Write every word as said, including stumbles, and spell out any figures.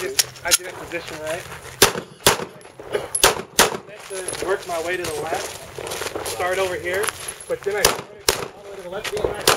get I get in position right. Then work my way to the left. Start over here, but then I start all the way to the left.